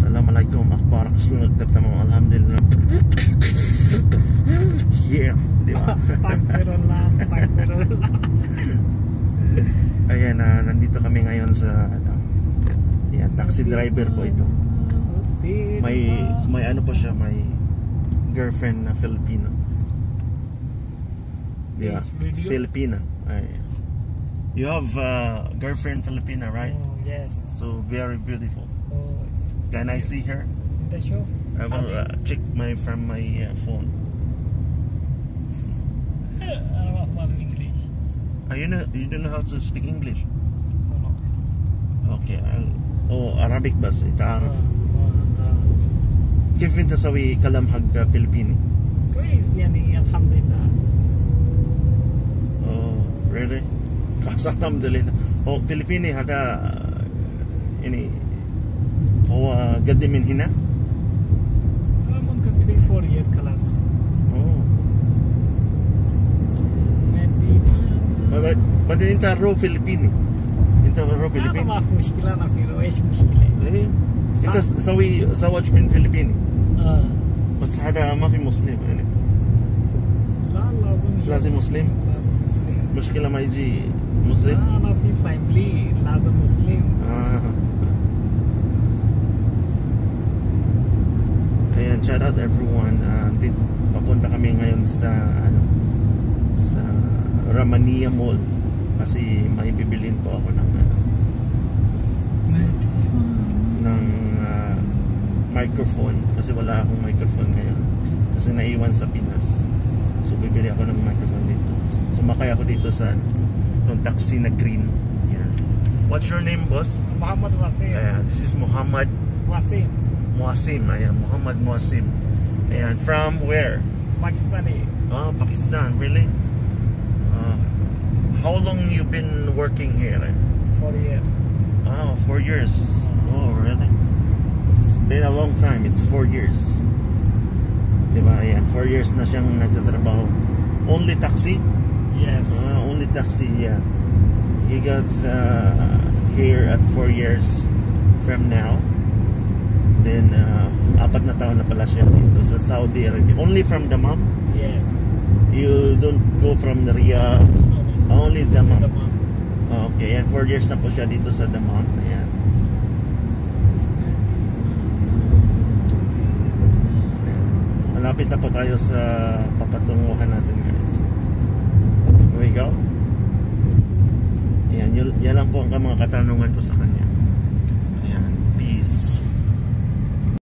Assalamualaikum akbar tamam alhamdulillah. Yeah, di ba? Astagfirullah. Ayan, nandito kami ngayon sa yan, taxi driver po ito. May ano po siya, may girlfriend na Filipino. Yeah, Filipina. You have girlfriend Filipina, right? Oh, yes. So very beautiful. Oh, Can I see her? in the shop? I will check from my phone. I don't know English. You don't know how to speak English? No. Okay. Arabic bas تعرف كيف انت تسوي كلام حق فلبيني؟ كويس يعني الحمد لله. Oh, really? الحمد لله. هو فلبيني هذا يعني هو قدم من هنا؟ ممكن 3-4 years خلاص. بعدين انت رو فلبيني. انت رو فلبيني؟ ما في مشكلة، أنا في ايش مشكلة؟ ايه انت سوي زواج من فلبيني. بس هذا ما في مسلم يعني. لا لازم مسلم. مشكلة ما يجي مسلم. أنا في فاميلي لازم مسلم. Ayan, shout out everyone. Papunta kami ngayon sa sa Ramania Mall kasi may bibilin po ako ng microphone kasi wala akong microphone ngayon kasi naiwan sa Pinas. So bibili ako ng microphone dito. Sumakay ako dito sa itong taxi na green. Yan. What's your name, boss? Muhammad Wasim. This is Muhammad Wasim. Muasim. Ayan, Muhammad Muasim. Ayan, from where? Pakistani. Oh, Pakistan, really? How long you been working here? 4 years. Oh, 4 years. Oh, really? It's been a long time. It's 4 years. Diba? Ayan, 4 years na siyang nagtatrabaho. Only taxi? Yes. Only taxi, yeah. He got here at 4 years from now. Then, 4 na taon na pala siya dito sa Saudi Arabia. Only from Dammam? Yes. You don't go from the Riyadh? Only Dammam? Dammam. Okay, and 4 years na po siya dito sa Dammam. Ayan. Malapit na po tayo sa papatunguhan natin, guys. Here we go. Ayan, yan lang po ang mga katanungan ko sa kanya.